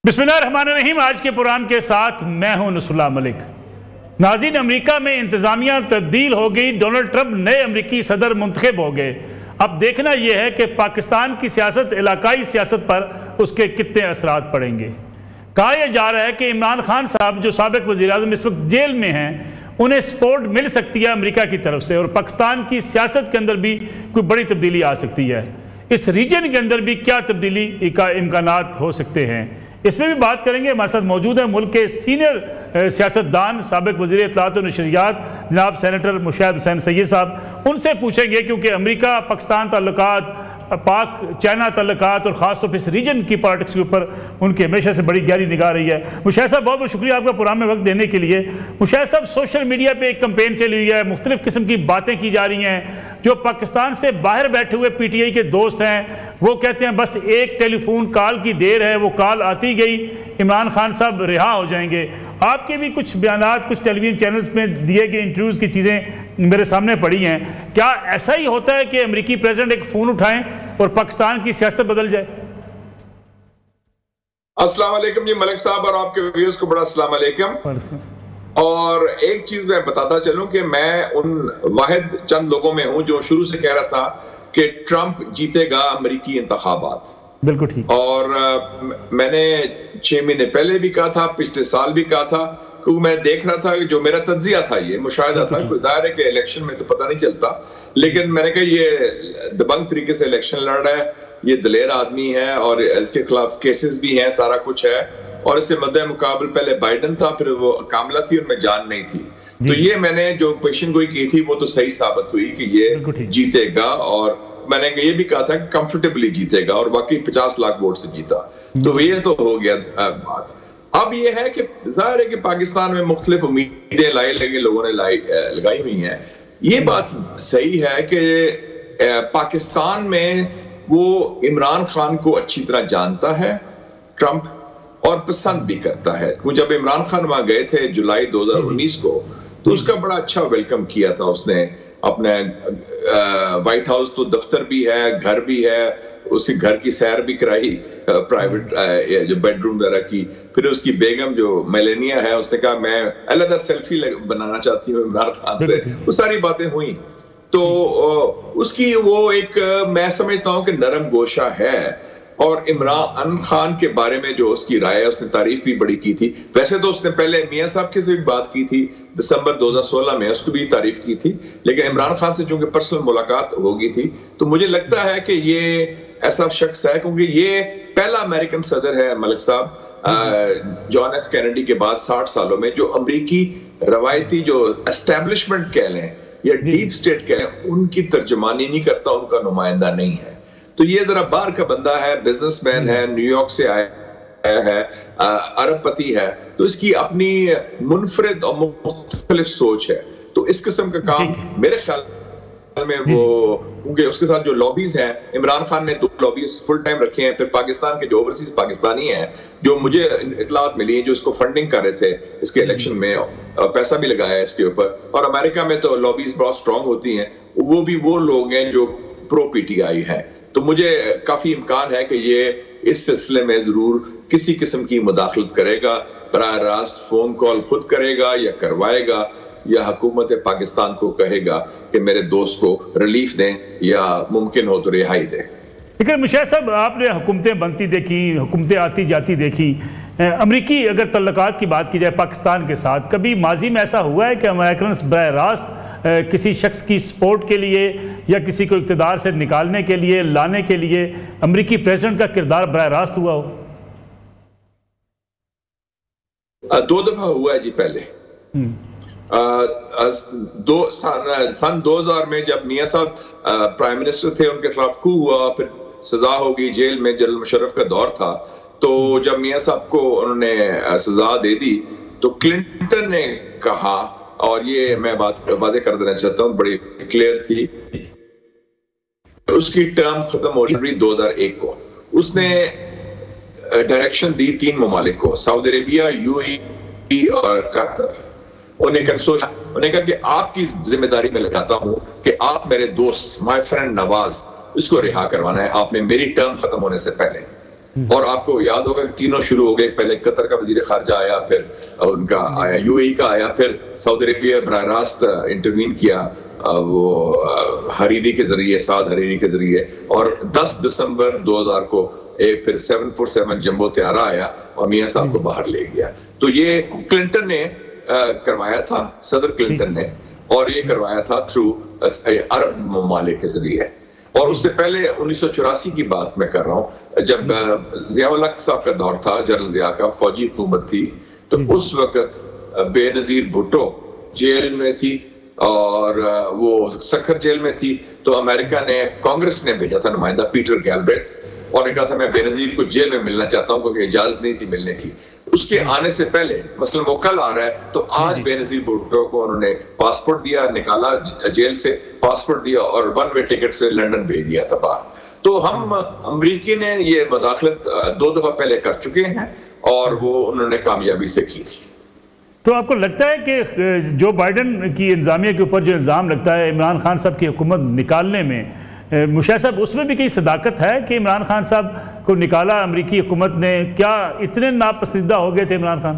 बिस्मिल्लाहिर्रहमानिर्रहीम। आज के प्रोग्राम के साथ मैं हूं नसरुल्लाह मलिक। नाज़रीन, अमेरिका में इंतज़ामिया तब्दील हो गई, डोनाल्ड ट्रंप नए अमेरिकी सदर मुंतखब हो गए। अब देखना यह है कि पाकिस्तान की सियासत, इलाकाई सियासत पर उसके कितने असरात पड़ेंगे। कहा यह जा रहा है कि इमरान खान साहब जो साबिक़ वज़ीर-ए-आज़म इस वक्त जेल में हैं, उन्हें सपोर्ट मिल सकती है अमेरिका की तरफ से, और पाकिस्तान की सियासत के अंदर भी कोई बड़ी तब्दीली आ सकती है। इस रीजन के अंदर भी क्या तब्दीली का इम्कानात हो सकते हैं, इसमें भी बात करेंगे। हमारे साथ मौजूद है मुल्क के सीनियर सियासतदान, साबिक़ वज़ीर इत्तलात और नशरियात जनाब सेनेटर मुशाहिद हुसैन सैयद साहब। उनसे पूछेंगे क्योंकि अमेरिका पाकिस्तान ताल्लुकात, पाक चाइना ताल्लुकात और ख़ास तौर पर इस रीजन की पॉलिटिक्स के ऊपर उनकी हमेशा से बड़ी गहरी निगाह रही है। मुशाहिद साहब, बहुत बहुत शुक्रिया आपका प्रोग्राम में वक्त देने के लिए। मुशाहिद साहब, सोशल मीडिया पे एक कैंपेन चली हुई है, मुख्तलिफ किस्म की बातें की जा रही हैं। जो पाकिस्तान से बाहर बैठे हुए पीटीआई के दोस्त हैं वो कहते हैं बस एक टेलीफोन कॉल की देर है, वो कॉल आती गई, इमरान खान साहब रिहा हो जाएंगे। आपके भी कुछ बयानात कुछ टेलीविजन चैनल्स में दिए गए इंटरव्यूज़ की चीज़ें मेरे सामने पड़ी हैं। क्या ऐसा ही होता है कि अमेरिकी प्रेसिडेंट एक फ़ोन उठाएं और पाकिस्तान की सियासत बदल जाए? अस्सलाम वालेकुम जी मलिक साहब, और आपके व्यूअर्स को बड़ा अस्सलाम वालेकुम। और एक चीज मैं बताता चलूं कि मैं उन वाहिद चंद लोगों में हूं जो शुरू से कह रहा था कि ट्रंप जीतेगा अमेरिकी इंतखाबात। बिल्कुल ठीक। और मैंने 6 महीने पहले भी कहा था, पिछले साल भी कहा था, क्योंकि मैं देख रहा था कि जो मेरा तज्जिया था, ये मुशाहिदा था, कोई ज़ाहिर है कि इलेक्शन में तो पता नहीं चलता, लेकिन मैंने कहा ये दबंग तरीके से इलेक्शन लड़ रहा है, ये दलेर आदमी है और इसके खिलाफ केसेस भी हैं, सारा कुछ है। और इससे मद्दे मुकाबले पहले बाइडन था, फिर वो कामला थी, उनमें जान नहीं थी। तो ये मैंने जो पेशन गोई की थी वो तो सही साबित हुई कि ये जीतेगा, और मैंने ये भी कहा था कि कंफर्टेबली जीतेगा, और बाकी 50 लाख वोट से जीता। तो ये तो हो गया बात। अब ये है कि जाहिर है कि पाकिस्तान में मुख्तलिफ उम्मीदें लोगों ने लगाई हुई हैं। ये बात सही है कि पाकिस्तान में वो इमरान खान को अच्छी तरह जानता है ट्रंप, और पसंद भी करता है। वो जब इमरान खान वहां गए थे जुलाई 2019 को, तो उसका बड़ा अच्छा वेलकम किया था उसने। अपने व्हाइट हाउस तो दफ्तर भी है, घर भी है, उसके घर की सैर भी कराई, प्राइवेट जो बेडरूम वगैरह की। फिर उसकी बेगम जो मेलेनिया है, उसने कहा मैं अलग सेल्फी बनाना चाहती हूँ इमरान खान से। वो सारी बातें हुई। तो उसकी वो एक, मैं समझता हूँ कि नरम गोशा है। और इमरान खान के बारे में जो उसकी राय है, उसने तारीफ भी बड़ी की थी। वैसे तो उसने पहले मियां साहब के से भी बात की थी दिसंबर 2016 में, उसको भी तारीफ की थी, लेकिन इमरान खान से चूंकि पर्सनल मुलाकात हो गई थी, तो मुझे लगता है कि ये ऐसा शख्स है, क्योंकि ये पहला अमेरिकन सदर है मलिक साहब जॉन एफ कैनेडी के बाद 60 सालों में जो अमेरिकी रवायती जो एस्टेब्लिशमेंट कह लें या डीप स्टेट कह लें, उनकी तर्जमानी नहीं करता, उनका नुमाइंदा नहीं है। तो ये जरा बाहर का बंदा है, बिजनेसमैन है, न्यूयॉर्क से आया है, अरबपति है, तो इसकी अपनी मुनफरिद और मुख्तलिफ सोच है। तो इस किस्म का काम मेरे ख्याल में वो, क्योंकि उसके साथ जो लॉबीज हैं, इमरान खान ने 2 लॉबीज फुल टाइम रखे हैं। फिर पाकिस्तान के जो ओवरसीज पाकिस्तानी हैं, जो मुझे इतलात मिली है, जो इसको फंडिंग कर रहे थे इसके इलेक्शन में, पैसा भी लगाया इसके ऊपर। और अमेरिका में तो लॉबीज बहुत स्ट्रांग होती हैं, वो भी वो लोग हैं जो प्रो पीटीआई हैं। तो मुझे काफी इम्कान है कि ये इस सिलसिले में जरूर किसी किस्म की मुदाखलत करेगा, बराह रास्त फोन कॉल खुद करेगा या करवाएगा, या हुकूमत पाकिस्तान को कहेगा कि मेरे दोस्त को रिलीफ दें या मुमकिन हो तो रिहाई दें। लेकिन मुशाहिद साहब, आपने हुकूमतें बनती देखी, हुकूमतें आती जाती देखी। अमरीकी अगर तल्लुकात की बात की जाए पाकिस्तान के साथ, कभी माजी में ऐसा हुआ है कि अमेरिकन बराह रास्त किसी शख्स की सपोर्ट के लिए या किसी को इक़्तिदार से निकालने के लिए, लाने के लिए अमेरिकी प्रेसिडेंट का किरदार बराह रास्त हुआ हो? 2 दफा हुआ है जी। पहले सन 2000 में जब मियां साहब प्राइम मिनिस्टर थे, उनके खिलाफ कू हुआ, फिर सजा हो गई, जेल में जनरल मुशर्रफ का दौर था। तो जब मियां साहब को उन्होंने सजा दे दी, तो क्लिंटन ने कहा, और ये मैं बात वाज़ेह कर देना चाहता हूँ, बड़ी क्लियर थी, उसकी टर्म खत्म हो रही 2001 को। उसने डायरेक्शन दी 3 ममालिक को, सऊदी अरेबिया, यूएई और कतर। उन्हें कहा कि आपकी जिम्मेदारी में लगाता हूं कि आप मेरे दोस्त, माय फ्रेंड नवाज, इसको रिहा करवाना है आपने मेरी टर्म खत्म होने से पहले। اور آپ کو یاد ہوگا کہ تینوں شروع ہو گئے، پہلے قطر کا وزیر خارجہ آیا، پھر ان کا آیا یو اے ای کا آیا، پھر سعودی عربیہ براہ راست انٹروین کیا وہ حریری کے ذریعے، سعد حریری کے ذریعے، اور 10 دسمبر 2000 کو ایک پھر 747 جمبو طیارہ آیا اور میاں صاحب کو باہر لے گیا. تو یہ کلنٹن نے کروایا تھا، صدر کلنٹن نے، اور یہ کروایا تھا تھرو عرب ممالک کے ذریعے. اور اس سے پہلے 1984 کی بات میں کر رہا ہوں، جب ضیاء الحق صاحب کا دور تھا، جنرل ضیاء کا، فوجی حکومت تھی، تو اس وقت بے نظیر بھٹو جیل میں تھی اور وہ سکھر جیل میں تھی. تو امریکہ نے، کانگریس نے بھیجا تھا نمائندہ پیٹر گیلبرٹ، اور نے کہا تھا میں بے نظیر کو جیل میں ملنا چاہتا ہوں کیونکہ اجازت نہیں تھی ملنے کی. اس کے آنے سے پہلے، مثلا وہ کل آ رہا ہے، تو آج بے نظیر بھٹو کو انہوں نے پاسپورٹ دیا، نکالا جیل سے، پاسپورٹ دیا اور 1 وے ٹکٹ سے لندن بھیج دیا تھا باہر. تو ہم امریکی نے یہ مداخلت 2 دفعہ پہلے کر چکے ہیں اور وہ انہوں نے کامیابی سے کی تھی. تو آپ کو لگتا ہے کہ جو بائیڈن کی انتظامیہ کے اوپر جو الزام لگتا ہے عمران خان صاحب کی حکومت نکالنے میں، مشاہد صاحب اس میں بھی کئی صداقت ہے کہ عمران خان صاحب کو نکالا امریکی حکومت نے؟ کیا اتنے ناپسندیدہ ہو گئے تھے عمران خان؟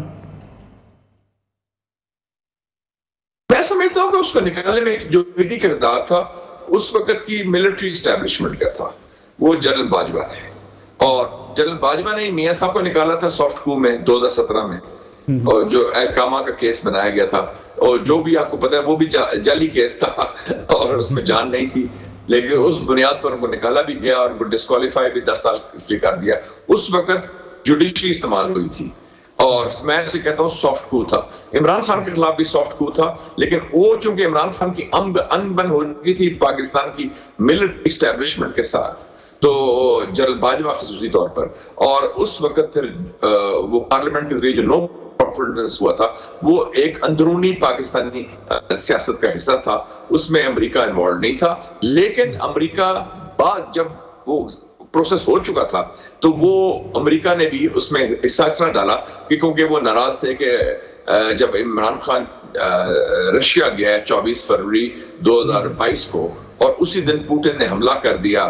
میں سمجھتا ہوں کہ اس کو نکالنے میں جو قیدی کردار تھا اس وقت کی ملٹری اسٹیبلشمنٹ کا تھا، وہ جنرل باجوہ تھے. اور جنرل باجوہ نے میاں صاحب کو نکالا تھا سافٹ کو میں 2017 میں، اور جو القامہ کا کیس بنایا گیا تھا، اور جو بھی آپ کو پتا ہے وہ بھی جعلی کیس تھا اور اس میں جان نہیں تھی، لیکن اس بنیاد پر ان کو نکالا بھی گیا اور ان کو ڈسکوالیفائی بھی 10 سال اس لیے کر دیا. اس وقت جوڈیشری استعمال ہوئی تھی اور میں اسے کہتا ہوں سافٹ کو تھا. عمران خان کے خلاف بھی سافٹ کو تھا، لیکن وہ چونکہ عمران خان کی انبن ہو چکی تھی پاکستان کی ملٹری اسٹیبلشمنٹ کے ساتھ، تو جنرل باجوہ خصوصی طور پر، اور اس وقت پھر وہ پارلیمنٹ کے ذریعے جو نو کانفیڈنس ہوا تھا وہ ایک اندرونی پاکستانی سیاست کا حصہ تھا، اس میں امریکہ انوالو نہیں تھا. لیکن امریکہ بعد جب وہ پروسیس ہو چکا تھا تو وہ امریکہ نے بھی اس میں حصہ اس طرح ڈالا کہ کیونکہ وہ ناراض تھے کہ جب عمران خان رشیا گیا ہے 24 فروری 2022 کو، اور اسی دن پوٹن نے حملہ کر دیا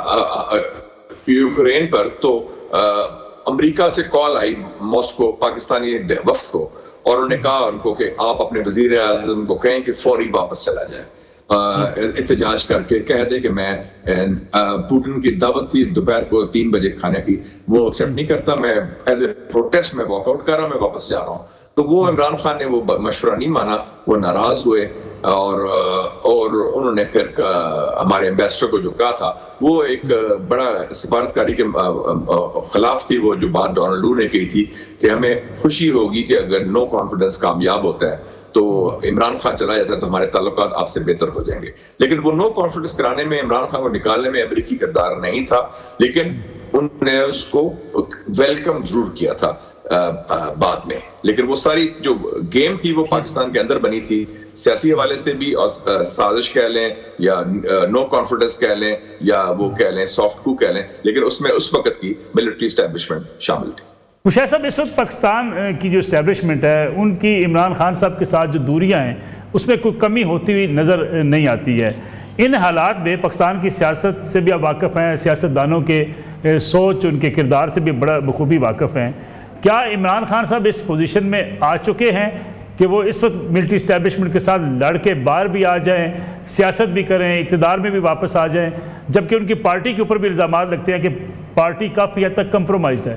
یوکرین پر، تو امریکہ سے کال آئی ماسکو پاکستانی وفد کو، اور انہوں نے کہا ان کو کہ آپ اپنے وزیر اعظم کو کہیں کہ فوری واپس چلا جائے، احتجاج کر کے کہہ دے کہ میں پوٹن کی دعوت تھی دوپہر کو 3 بجے کھانے کی، وہ ایکسیپٹ نہیں کرتا، میں ایز اے پروٹیسٹ میں واک آؤٹ کر رہا ہوں، میں واپس جا رہا ہوں. تو وہ عمران خان نے وہ مشورہ نہیں مانا، وہ ناراض ہوئے، اور انہوں نے پھر ہمارے ایمبیسڈر کو جو کہا تھا وہ ایک بڑا سفارتکاری کے خلاف تھی، وہ جو بات ڈونلڈ لو نے کہی تھی کہ ہمیں خوشی ہوگی کہ اگر نو کانفیڈنس کامیاب ہوتا ہے تو عمران خان چلا جاتا ہے تو ہمارے تعلقات آپ سے بہتر ہو جائیں گے. لیکن وہ نو کانفیڈنس کرانے میں عمران خان کو نکالنے میں امریکی کردار نہیں تھا، لیکن انہوں نے اس کو ویلکم ضرور کیا تھا بعد میں. لیکن وہ ساری جو گیم تھی وہ پاکستان کے اندر بنی تھی، سیاسی حوالے سے بھی، اور سازش کہہ لیں یا نو کانفیڈنس کہہ لیں یا وہ کہہ لیں سافٹ کو کہہ لیں، لیکن اس میں اس وقت کی ملٹری اسٹیبلشمنٹ شامل تھی. مشاہد صاحب، اس وقت پاکستان کی جو اسٹیبلشمنٹ ہے ان کی عمران خان صاحب کے ساتھ جو دوریاں ہیں اس میں کوئی کمی ہوتی ہوئی نظر نہیں آتی ہے. ان حالات میں پاکستان کی سیاست سے بھی آپ واقف ہیں، سیاستدانوں کے سوچ، ان کے کردار سے بھی بڑا بخوبی واقف ہیں. کیا عمران خان صاحب اس پوزیشن میں آ چکے ہیں کہ وہ اس وقت ملٹری اسٹیبلشمنٹ کے ساتھ لڑ کے باہر بھی آ جائیں، سیاست بھی کریں، اقتدار میں بھی واپس آ جائیں، جبکہ ان کی پارٹی کے اوپر بھی الزامات لگتے ہیں کہ پارٹی کافی حد تک کمپرومائزڈ ہے؟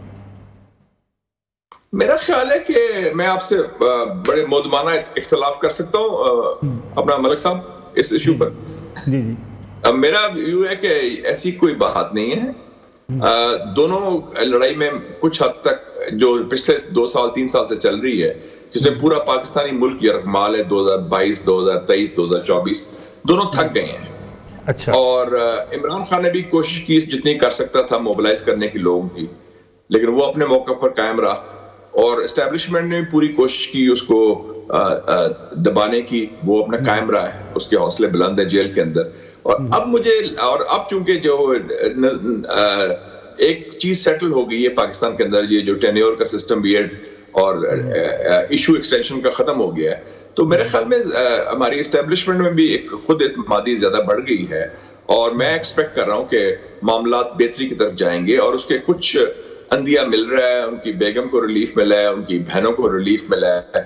میرا خیال ہے کہ میں آپ سے بڑے مودمانہ اختلاف کر سکتا ہوں اپنا ملک صاحب اس ایشو پر. جی جی. میرا ویو ہے کہ ایسی کوئی بات نہیں ہے. دونوں لڑائی میں کچھ حد تک جو پچھلے 2 سال 3 سال سے چل رہی ہے، جس میں پورا پاکستانی ملک یرغمال ہے 2022 2023 2024، دونوں تھک گئے ہیں. اچھا. اور عمران خان نے بھی کوشش کی جتنی کر سکتا تھا موبلائز کرنے کی لوگوں کی، لیکن وہ اپنے موقع پر قائم رہا، اور اسٹیبلشمنٹ نے بھی پوری کوشش کی اس کو دبانے کی، وہ اپنا قائم رہا ہے، اس کے حوصلے بلند ہے جیل کے اندر. اور اب چونکہ جو ایک چیز سیٹل ہو گئی ہے پاکستان کے اندر، یہ جو ٹینیور کا سسٹم بھی ہے اور ایشو ایکسٹینشن کا ختم ہو گیا ہے، تو میرے خیال میں ہماری اسٹیبلشمنٹ میں بھی ایک خود اعتمادی زیادہ بڑھ گئی ہے، اور میں ایکسپیکٹ کر رہا ہوں کہ معاملات بہتری کی طرف جائیں گے، اور اس کے کچھ اندیا مل رہا ہے، ان کی بیگم کو ریلیف ملا ہے، ان کی بہنوں کو ریلیف ملا ہے،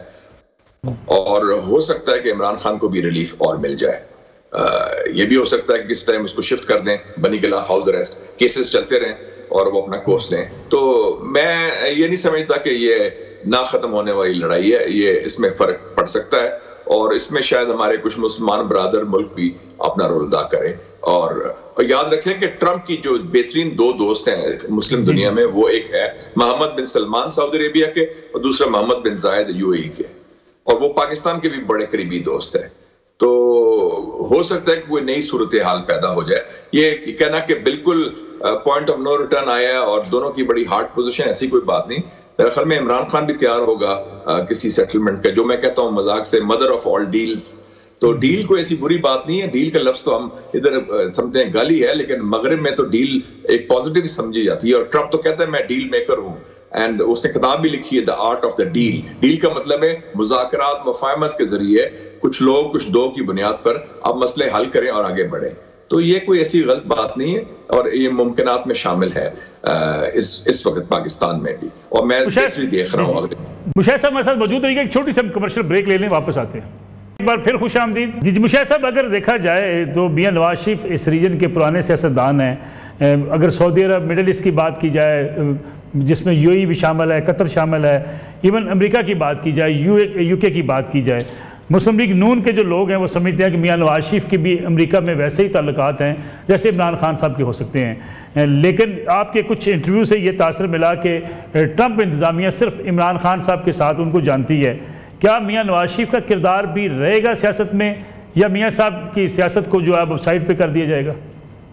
اور ہو سکتا ہے کہ عمران خان کو بھی ریلیف اور مل جائے۔ یہ بھی ہو سکتا ہے کہ کس ٹائم اس کو شفٹ کر دیں بنی گلا ہاؤس اریسٹ، کیسز چلتے رہیں اور وہ اپنا کورس لیں۔ تو میں یہ نہیں سمجھتا کہ یہ نہ ختم ہونے والی لڑائی ہے، یہ اس میں فرق پڑ سکتا ہے، اور اس میں شاید ہمارے کچھ مسلمان برادر ملک بھی اپنا رول ادا کریں۔ اور یاد رکھیں کہ ٹرمپ کی جو بہترین دو دوست ہیں مسلم دنیا میں، وہ ایک ہے محمد بن سلمان سعودی عربیہ کے، اور دوسرا محمد بن زائد UAE کے، اور وہ پاکستان کے بھی بڑے قریبی دوست ہیں۔ تو ہو سکتا ہے کہ کوئی نئی صورتحال پیدا ہو جائے۔ یہ کہنا کہ بالکل پوائنٹ آف نو ریٹرن آیا ہے اور دونوں کی بڑی ہارڈ پوزیشن، ایسی کوئی بات نہیں۔ میرے خیال میں عمران خان بھی تیار ہوگا کسی سیٹلمنٹ کا، جو میں کہتا ہوں مذاق سے مدر آف آل ڈیلز۔ تو ڈیل کوئی ایسی بری بات نہیں ہے، ڈیل کا لفظ تو ہم ادھر سمجھتے ہیں گالی ہے، لیکن مغرب میں تو ڈیل ایک پازیٹیو سمجھی جاتی ہے، اور ٹرمپ تو کہتا ہے میں ڈیل میکر ہوں، اینڈ اس نے کتاب بھی لکھی ہے the art of the deal. Deal کا مطلب ہے مذاکرات، مفاہمت کے ذریعے کچھ لوگ کچھ دو کی بنیاد پر اب مسئلے حل کریں اور آگے بڑھیں۔ تو یہ کوئی ایسی غلط بات نہیں ہے، اور یہ ممکنات میں شامل ہے اس وقت پاکستان میں بھی، اور میں دیکھ رہا ہوں۔ مشاہد صاحب ہمارے ساتھ موجود رہیے گا، ایک چھوٹی سی کمرشل بریک لے لیں، واپس آتے ہیں۔ ایک بار پھر خوش آمدید۔ جی مشاہد صاحب، اگر دیکھا جائے تو میاں نواز شریف اس ریجن کے پرانے سیاستدان ہیں۔ اگر سعودی عرب، مڈل ایسٹ کی بات کی جائے جس میں UAE بھی شامل ہے، قطر شامل ہے، ایون امریکہ کی بات کی جائے، UK کی بات کی جائے، مسلم لیگ نون کے جو لوگ ہیں وہ سمجھتے ہیں کہ میاں نواز شریف کے بھی امریکہ میں ویسے ہی تعلقات ہیں جیسے عمران خان صاحب کے ہو سکتے ہیں، لیکن آپ کے کچھ انٹرویو سے یہ تاثر ملا کہ ٹرمپ انتظامیہ صرف عمران خان صاحب کے ساتھ ان کو جانتی ہے۔ کیا میاں نواز شریف کا کردار بھی رہے گا سیاست میں، یا میاں صاحب کی سیاست کو جو ہے سائڈ پہ کر دیا جائے گا؟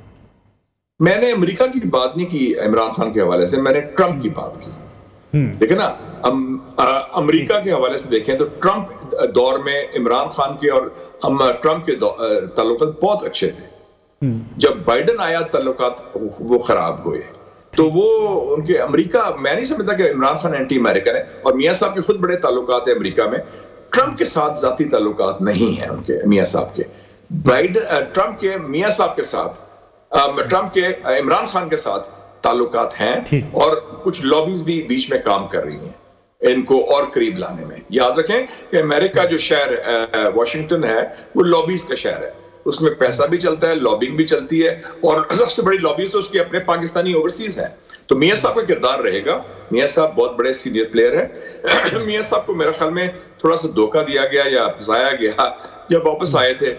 میں نے امریکہ کی بات نہیں کی عمران خان کے حوالے سے، میں نے ٹرمپ کی بات کی۔ دیکھیں نا، امریکہ کے حوالے سے دیکھیں تو ٹرمپ دور میں عمران خان کے اور ٹرمپ کے تعلقات بہت اچھے تھے۔ جب بائیڈن آیا تعلقات وہ خراب ہوئے، تو وہ ان کے امریکہ، میں نہیں سمجھتا کہ عمران خان اینٹی امریکن ہے، اور میاں صاحب کے خود بڑے تعلقات ہیں امریکہ میں۔ ٹرمپ کے ساتھ ذاتی تعلقات نہیں ہیں ان کے، میاں صاحب کے۔ ٹرمپ کے میاں صاحب کے ساتھ، ٹرمپ کے عمران خان کے ساتھ تعلقات ہیں، اور کچھ لابیز بھی بیچ میں کام کر رہی ہیں ان کو اور قریب لانے میں۔ یاد رکھیں کہ امریکہ جو شہر واشنگٹن ہے وہ لابیز کا شہر ہے، اس میں پیسہ بھی چلتا ہے، لابنگ بھی چلتی ہے، اور سب سے بڑی لابیز تو اس کے اپنے پاکستانی اوورسیز ہیں۔ تو میاں صاحب کا کردار رہے گا، میاں صاحب بہت بڑے سینئر پلیئر ہیں۔ میاں صاحب کو میرے خیال میں تھوڑا سا دھوکہ دیا گیا یا پھنسایا گیا جب واپس آئے تھے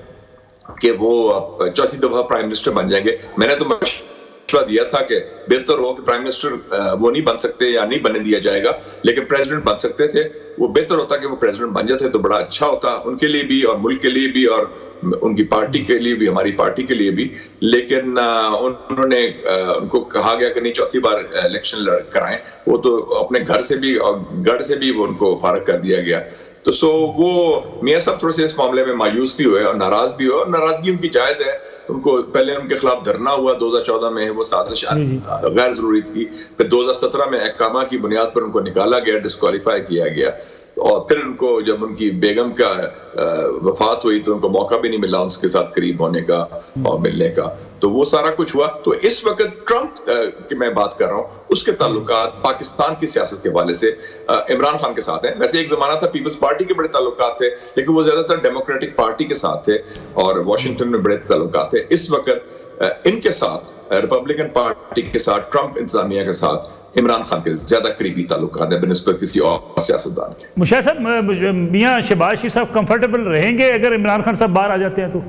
کہ وہ چوتھی دفعہ پرائم منسٹر بن جائیں گے۔ میں نے تو مشورہ دیا تھا کہ بہتر ہو کہ پرائم منسٹر وہ نہیں بن سکتے یا نہیں بننے دیا جائے گا، لیکن پریزیڈنٹ بن سکتے تھے۔ وہ بہتر ہوتا کہ وہ پریزیڈنٹ بن جاتے تو بڑا اچھا ہوتا ان کے لیے بھی، اور ملک کے لیے بھی، اور ان کی پارٹی کے لیے بھی، ہماری پارٹی کے لیے بھی۔ لیکن انہوں نے ان کو کہا گیا کہ نہیں چوتھی بار الیکشن کرائیں، وہ تو اپنے گھر سے بھی اور گڑھ سے بھی وہ ان کو فارغ کر دیا گیا۔ تو وہ میاں صاحب تھوڑے سے اس معاملے میں مایوس بھی ہوئے اور ناراض بھی ہوئے، اور ناراضگی ان کی جائز ہے۔ ان کو پہلے ان کے خلاف دھرنا ہوا 2014 میں، وہ سازش غیر ضروری تھی، پھر 2017 میں احکامہ کی بنیاد پر ان کو نکالا گیا، ڈسکوالیفائی کیا گیا، اور پھر ان کو جب ان کی بیگم کا وفات ہوئی تو ان کو موقع بھی نہیں ملا ان کے ساتھ قریب ہونے کا اور ملنے کا۔ تو وہ سارا کچھ ہوا۔ تو اس وقت ٹرمپ کی میں بات کر رہا ہوں، اس کے تعلقات پاکستان کی سیاست کے حوالے سے عمران خان کے ساتھ ہیں۔ ویسے ایک زمانہ تھا پیپلز پارٹی کے بڑے تعلقات تھے، لیکن وہ زیادہ تر ڈیموکریٹک پارٹی کے ساتھ تھے، اور واشنگٹن میں بڑے تعلقات تھے۔ اس وقت ان کے ساتھ، ریپبلکن پارٹی کے ساتھ، ٹرمپ انتظامیہ کے ساتھ عمران خان کے زیادہ قریبی تعلقات ہیں بنسبت کسی اور سیاستدان کے۔ مشاہد صاحب، میاں شہباز شریف صاحب کمفرٹیبل رہیں گے اگر عمران خان صاحب باہر آ جاتے ہیں تو؟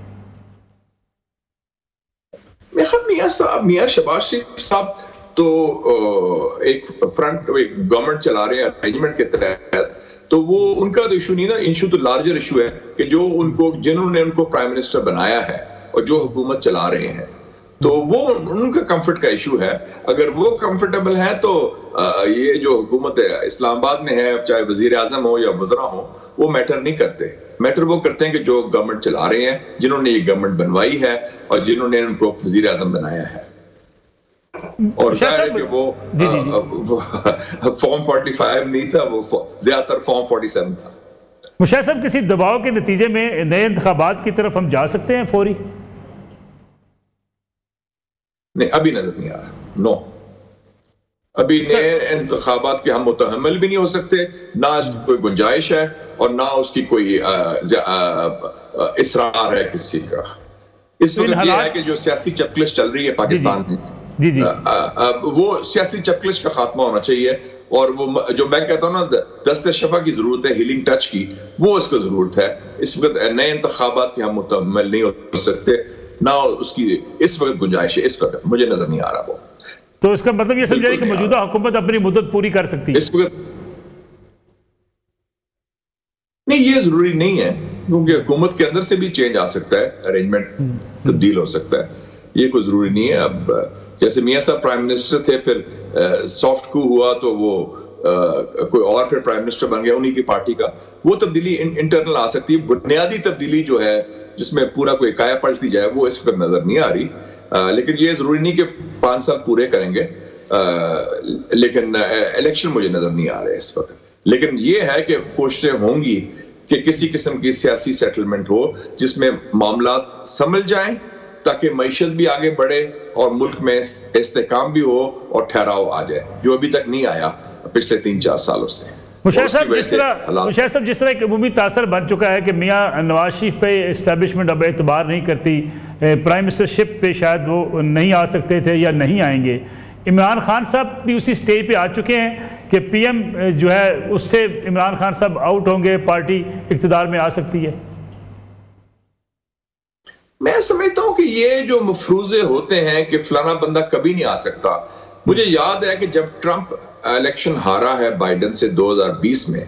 میاں شہباز شریف صاحب تو ایک فرنٹ گورنمنٹ چلا رہے ہیں ارینجمنٹ کے تحت، تو وہ ان کا تو ایشو نہیں نا، ایشو تو لارجر ایشو ہے کہ جو ان کو، جنہوں نے ان کو پرائم منسٹر بنایا ہے اور جو حکومت چلا رہے ہیں، تو وہ ان کا کمفرٹ کا ایشو ہے۔ اگر وہ کمفرٹیبل ہیں تو یہ جو حکومت اسلام آباد میں ہے، چاہے وزیر اعظم ہو یا وزراء ہو، وہ میٹر نہیں کرتے۔ میٹر وہ کرتے ہیں کہ جو گورنمنٹ چلا رہے ہیں، جنہوں نے یہ گورنمنٹ بنوائی ہے اور جنہوں نے ان کو وزیر اعظم بنایا ہے۔ اور ظاہر ہے کہ وہ فارم 45 نہیں تھا، وہ زیادہ تر فارم 47 تھا۔ مشاہد صاحب، کسی دباؤ کے نتیجے میں نئے انتخابات کی طرف ہم جا سکتے ہیں فوری؟ نہیں ابھی نظر نہیں آ رہا. نو ابھی نئے انتخابات کے ہم متحمل بھی نہیں ہو سکتے, نہ اس کی کوئی گنجائش ہے اور نہ اس کی کوئی اصرار ہے کسی کا. اس وقت یہ ہے کہ جو سیاسی چپکلش چل رہی ہے پاکستان میں, وہ سیاسی چپکلش کا خاتمہ ہونا چاہیے, اور وہ جو میں کہتا ہوں نا دست شفا کی ضرورت ہے, ہیلنگ ٹچ کی, وہ اس کو ضرورت ہے. اس وقت نئے انتخابات کے ہم متحمل نہیں ہو سکتے, نہ اس کی اس وقت گنجائش ہے. اس وقت مجھے نظر نہیں آ رہا وہ. تو اس کا مطلب یہ سمجھا کہ موجودہ حکومت اپنی مدت پوری کر سکتی ہے اس وقت؟ نہیں, یہ ضروری نہیں ہے, کیونکہ حکومت کے اندر سے بھی چینج آ سکتا ہے, ارینجمنٹ تبدیل ہو سکتا ہے. یہ کوئی ضروری نہیں ہے. اب جیسے میاں صاحب پرائم منسٹر تھے, پھر سافٹ کو ہوا تو وہ کوئی اور پھر پرائم منسٹر بن گیا انہی کی پارٹی کا. وہ تبدیلی انٹرنل آ سکتی ہے. بنیادی تبدیلی جو ہے جس میں پورا کوئی کایا پلٹی جائے وہ اس وقت نظر نہیں آ رہی. لیکن یہ ضروری نہیں کہ 5 سال پورے کریں گے, لیکن الیکشن مجھے نظر نہیں آ رہے اس وقت. لیکن یہ ہے کہ کوششیں ہوں گی کہ کسی قسم کی سیاسی سیٹلمنٹ ہو جس میں معاملات سمجھ جائیں, تاکہ معیشت بھی آگے بڑھے اور ملک میں استحکام بھی ہو اور ٹھہراؤ آ جائے, جو ابھی تک نہیں آیا پچھلے 3-4 سالوں سے. مشاہد صاحب جس طرح ایک عمومی تاثر بن چکا ہے کہ میاں نواز شریف پہ اسٹیبلشمنٹ اب اعتبار نہیں کرتی, پرائم منسٹر شپ پہ شاید وہ نہیں آ سکتے تھے یا نہیں آئیں گے. عمران خان صاحب بھی اسی سٹیج پہ آ چکے ہیں کہ پی ایم جو ہے اس سے عمران خان صاحب آؤٹ ہوں گے, پارٹی اقتدار میں آ سکتی ہے. میں سمجھتا ہوں کہ یہ جو مفروضے ہوتے ہیں کہ فلانا بندہ کبھی نہیں آ سکتا. مجھے یاد ہے کہ جب ٹرمپ الیکشن ہارا ہے بائیڈن سے 2020 میں,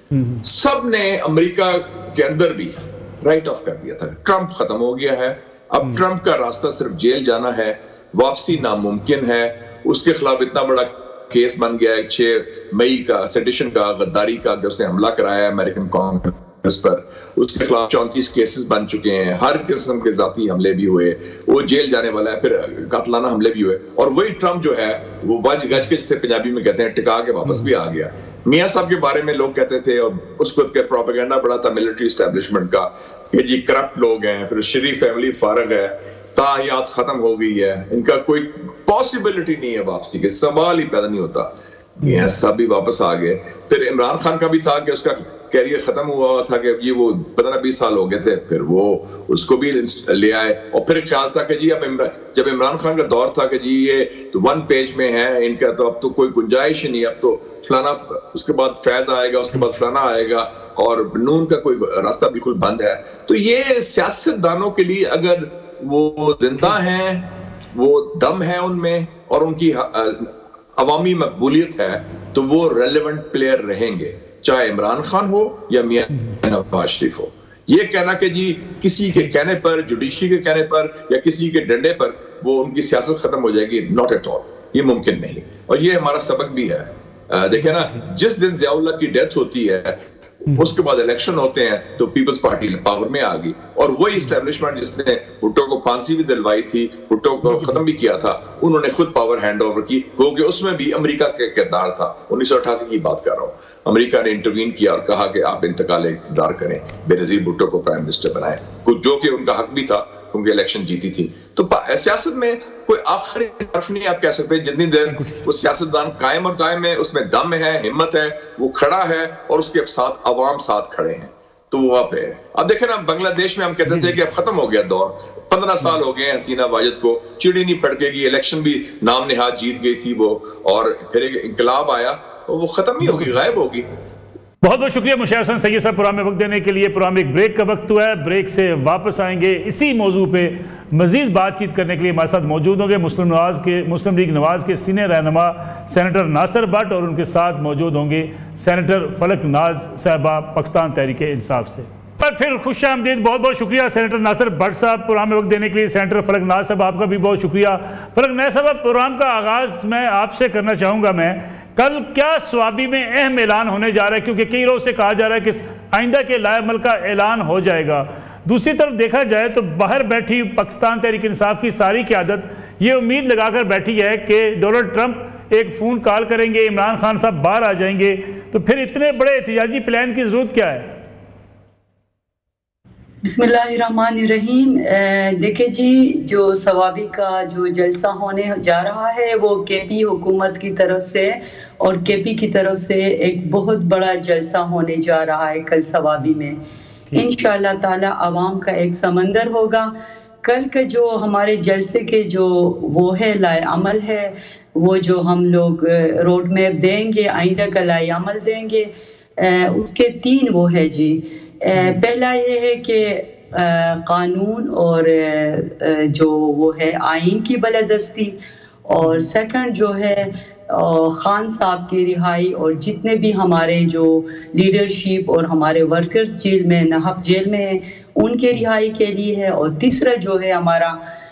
سب نے امریکہ کے اندر بھی رائٹ آف کر دیا تھا. ٹرمپ ختم ہو گیا ہے, اب ٹرمپ کا راستہ صرف جیل جانا ہے, واپسی ناممکن ہے. اس کے خلاف اتنا بڑا کیس بن گیا ہے 6 مئی کا, سیڈیشن کا, غداری کا, جو اس نے حملہ کرایا ہے امریکن کانگریس پر. اس کے خلاف 34 کیسز بن چکے ہیں, ہر قسم کے ذاتی حملے بھی ہوئے, وہ جیل جانے والا ہے, پھر قاتلانہ حملے بھی ہوئے. اور وہی ٹرمپ جو ہے وہ بج گج کے, جسے پنجابی میں کہتے ہیں, ٹکا کے واپس بھی آ گیا. میاں صاحب کے بارے میں لوگ کہتے تھے, اور اس وقت کا پروپیگنڈا بڑا تھا ملٹری اسٹیبلشمنٹ کا کہ جی کرپٹ لوگ ہیں, پھر شریف فیملی فارغ ہے, تاحیات ختم ہو گئی ہے, ان کا کوئی پاسبلٹی نہیں ہے واپسی کے, سوال ہی پیدا نہیں ہوتا. یہ سب بھی واپس آ گئے. پھر عمران خان کا بھی تھا کہ اس کا کیریئر ختم ہوا تھا کہ یہ وہ 15-20 سال ہو گئے تھے, پھر وہ اس کو بھی لے آئے. اور پھر خیال تھا کہ جی اب جب عمران خان کا دور تھا کہ جی یہ تو 1 پیج میں ہے ان کا, تو اب تو کوئی گنجائش ہی نہیں, اب تو فلانا, اس کے بعد فیض آئے گا, اس کے بعد فلانا آئے گا, اور نون کا کوئی راستہ بالکل بند ہے. تو یہ سیاست دانوں کے لیے اگر وہ زندہ ہیں, وہ دم ہے ان میں, اور ان کی عوامی مقبولیت ہے, تو وہ ریلیونٹ پلیئر رہیں گے, چاہے عمران خان ہو یا میاں نواز شریف ہو. یہ کہنا کہ جی کسی کے کہنے پر, جوڈیشری کے کہنے پر یا کسی کے ڈنڈے پر وہ ان کی سیاست ختم ہو جائے گی, ناٹ ایٹ آل, یہ ممکن نہیں. اور یہ ہمارا سبق بھی ہے. دیکھیں نا, جس دن ضیاء اللہ کی ڈیتھ ہوتی ہے اس کے بعد الیکشن ہوتے ہیں تو پیپلز پارٹی پاور میں آ گئی, اور وہی اسٹیبلشمنٹ جس نے بھٹو کو پھانسی بھی دلوائی تھی, بھٹو کو ختم بھی کیا تھا, انہوں نے خود پاور ہینڈ اوور کی, کیونکہ اس میں بھی امریکہ کا کردار تھا. 1988 کی بات کر رہا ہوں. امریکہ نے انٹروین کیا اور کہا کہ آپ انتقال اقتدار کریں, بے نظیر بھٹو کو پرائم منسٹر بنائیں, جو کہ ان کا حق بھی تھا کیونکہ الیکشن جیتی تھی. تو سیاست میں کوئی آخری طرف نہیں آپ کہہ سکتے. جتنی دیر وہ سیاستدان قائم اور دائم ہے, اس میں دم ہے, ہمت ہے, وہ کھڑا ہے, اور اس کے ساتھ عوام ساتھ کھڑے ہیں, تو وہ وہاں پہ ہے. اب دیکھیں نا, بنگلہ دیش میں ہم کہتے تھے کہ اب ختم ہو گیا دور, 15 سال ہو گئے حسینہ واجد کو, چڑی نہیں پھڑکے گی, الیکشن بھی نام نہاد جیت گئی تھی وہ, اور پھر ایک انقلاب آیا, وہ ختم ہی ہوگی, غائب ہوگی. بہت بہت شکریہ مشاہد حسن سید صاحب پروگرام میں وقت دینے کے لیے. پروگرام ایک بریک کا وقت ہوا ہے, بریک سے واپس آئیں گے. اسی موضوع پہ مزید بات چیت کرنے کے لیے ہمارے ساتھ موجود ہوں گے مسلم لیگ نواز کے سینئر رہنما سینیٹر ناصر بٹ, اور ان کے ساتھ موجود ہوں گے سینیٹر فلک ناز صاحبہ پاکستان تحریک انصاف سے. پر پھر خوش آمدید, بہت بہت شکریہ سینیٹر ناصر بٹ صاحب پروگرام میں وقت دینے کے لیے. سینیٹر فلک ناز صاحب آپ کا بھی بہت شکریہ. فلک ناز صاحب, پروگرام کا آغاز میں آپ سے کرنا چاہوں گا. میں کل کیا سوابی میں اہم اعلان ہونے جا رہا ہے, کیونکہ کئی روز سے کہا جا رہا ہے کہ آئندہ کے لائے عمل کا اعلان ہو جائے گا. دوسری طرف دیکھا جائے تو باہر بیٹھی پاکستان تحریک انصاف کی ساری قیادت یہ امید لگا کر بیٹھی ہے کہ ڈونلڈ ٹرمپ ایک فون کال کریں گے, عمران خان صاحب باہر آ جائیں گے, تو پھر اتنے بڑے احتجاجی پلان کی ضرورت کیا ہے؟ بسم اللہ الرحمن الرحیم۔ دیکھیں جی، جو ثوابی کا جو جلسہ ہونے جا رہا ہے وہ کے پی حکومت کی طرف سے اور کے پی کی طرف سے ایک بہت بڑا جلسہ ہونے جا رہا ہے کل ثوابی میں۔ انشاءاللہ تعالی عوام کا ایک سمندر ہوگا۔ کل کے جو ہمارے جلسے کے جو وہ ہے لائے عمل ہے، وہ جو ہم لوگ روڈ میپ دیں گے، آئندہ کا لائے عمل دیں گے، اس کے 3 وہ ہے جی۔ پہلا یہ ہے کہ قانون اور جو وہ ہے آئین کی بالادستی، اور سیکنڈ جو ہے خان صاحب کی رہائی اور جتنے بھی ہمارے جو لیڈرشپ اور ہمارے ورکرز جیل میں نہب جیل میں ہیں ان کے رہائی کے لیے ہے، اور تیسرا جو ہے ہمارا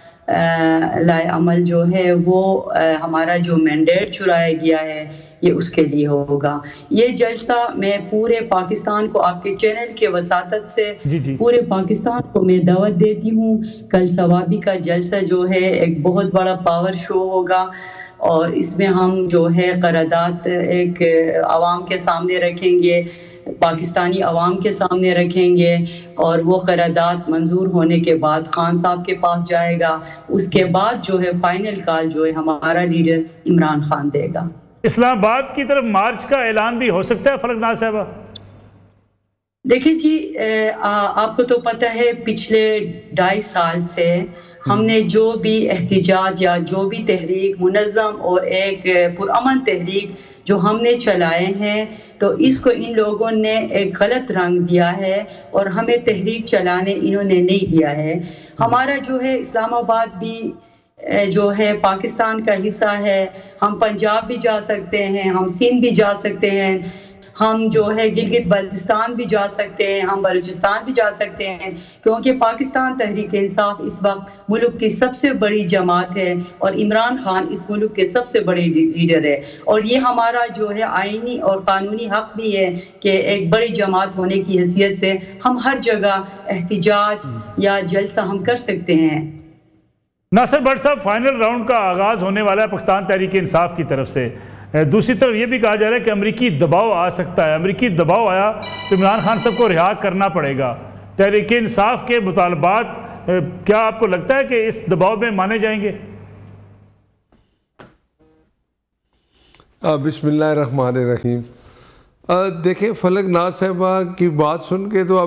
لائے عمل جو ہے وہ ہمارا جو مینڈیٹ چرایا گیا ہے یہ اس کے لیے ہوگا۔ یہ جلسہ میں پورے پاکستان کو آپ کے چینل کے وساطت سے پورے پاکستان کو میں دعوت دیتی ہوں۔ کل ثوابی کا جلسہ جو ہے ایک بہت بڑا پاور شو ہوگا، اور اس میں ہم جو ہے قرارداد ایک عوام کے سامنے رکھیں گے، پاکستانی عوام کے سامنے رکھیں گے، اور وہ قرارداد منظور ہونے کے بعد خان صاحب کے پاس جائے گا۔ اس کے بعد جو ہے فائنل کال جو ہے ہمارا لیڈر عمران خان دے گا۔ اسلام آباد کی طرف مارچ کا اعلان بھی ہو سکتا ہے فلک ناز صاحبہ؟ دیکھیں جی، آپ کو تو پتہ ہے پچھلے 2.5 سال سے ہم نے جو بھی احتجاج یا جو بھی تحریک منظم اور ایک پرامن تحریک جو ہم نے چلائے ہیں، تو اس کو ان لوگوں نے ایک غلط رنگ دیا ہے اور ہمیں تحریک چلانے انہوں نے نہیں دیا ہے۔ ہمارا جو ہے اسلام آباد بھی جو ہے پاکستان کا حصہ ہے، ہم پنجاب بھی جا سکتے ہیں، ہم سندھ بھی جا سکتے ہیں، ہم جو ہے گلگت بلتستان بھی جا سکتے ہیں، ہم بلوچستان بھی جا سکتے ہیں، کیونکہ پاکستان تحریک انصاف اس وقت ملک کی سب سے بڑی جماعت ہے اور عمران خان اس ملک کے سب سے بڑے لیڈر ہے، اور یہ ہمارا جو ہے آئینی اور قانونی حق بھی ہے کہ ایک بڑی جماعت ہونے کی حیثیت سے ہم ہر جگہ احتجاج یا جلسہ ہم کر سکتے ہیں۔ ناصر بٹ صاحب، فائنل راؤنڈ کا آغاز ہونے والا ہے پاکستان تحریک انصاف کی طرف سے، دوسری طرف یہ بھی کہا جا رہا ہے کہ امریکی دباؤ آ سکتا ہے، امریکی دباؤ آیا تو عمران خان صاحب کو رہا کرنا پڑے گا۔ تحریک انصاف کے مطالبات کیا آپ کو لگتا ہے کہ اس دباؤ میں مانے جائیں گے؟ بسم اللہ الرحمن الرحیم۔ دیکھیں فلک ناز صاحبہ کی بات سن کے تو